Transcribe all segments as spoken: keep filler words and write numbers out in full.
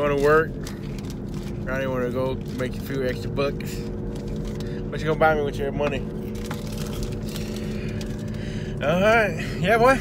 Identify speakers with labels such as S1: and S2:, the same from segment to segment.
S1: going to work. Ronnie want to go make a few extra bucks. What you gonna buy me with your money? All right, yeah, boy.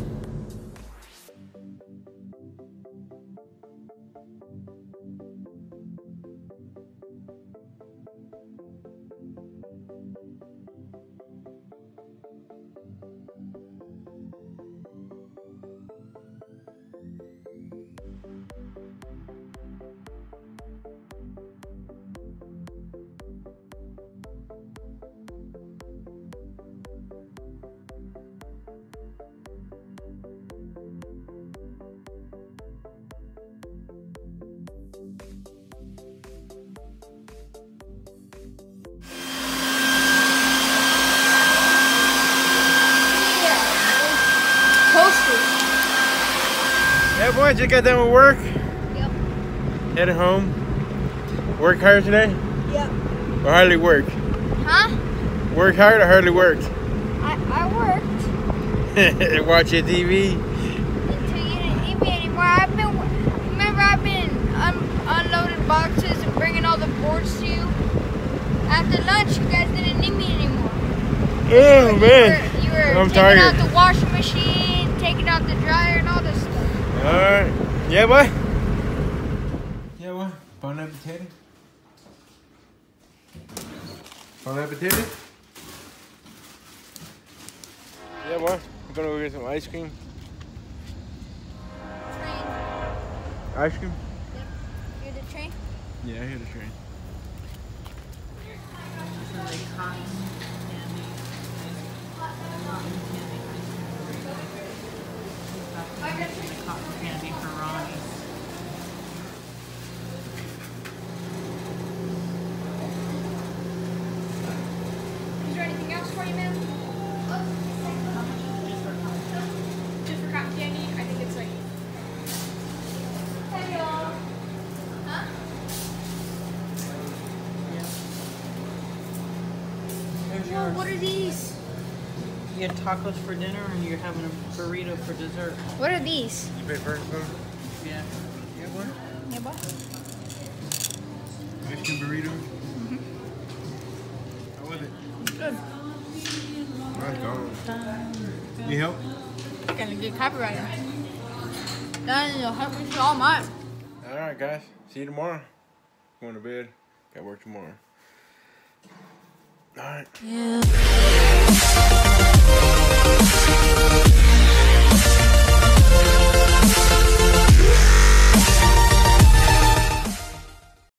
S1: Yeah, boy, just got done with work.
S2: Yep.
S1: Headed home. Work hard today?
S2: Yep.
S1: Or hardly work?
S2: Huh?
S1: Work hard or hardly worked?
S2: I, I worked.
S1: Watch your T V?
S2: Until you didn't need me anymore. I've been, remember I've been un, unloading boxes and bringing all the boards to you. After lunch, you guys didn't need me anymore.
S1: Oh,
S2: you were,
S1: man.
S2: You were, you were
S1: I'm
S2: taking
S1: tired.
S2: out the washing machine, taking out the dryer and all this stuff.
S1: Alright. Yeah, boy? Yeah, boy? Bon appetit? Bon appetit? Yeah, boy. I'm gonna go get some ice cream.
S2: Train.
S1: Ice cream?
S2: Yep. You're the train?
S1: Yeah, I hear the train.
S3: This is a cotton candy. Cotton candy ice cream. The cotton candy for Ronnie.
S2: Is there anything else for you, ma'am? Just for cotton candy? I think it's like... Hey, y'all. Huh? Whoa, what are these?
S3: You had tacos for dinner and you're having a burrito for dessert.
S2: What are these?
S1: You pay first, bro?
S3: Yeah.
S1: Yeah, boy?
S2: Yeah, what?
S1: Ice cream burrito?
S2: Mm-hmm.
S1: How was it?
S2: Good.
S1: Nice, gone. You help?
S2: I'm gonna get copyrighted. Then you'll help me all mine.
S1: Alright, guys. See you tomorrow. Going to bed. Got work tomorrow. Alright.
S2: Yeah.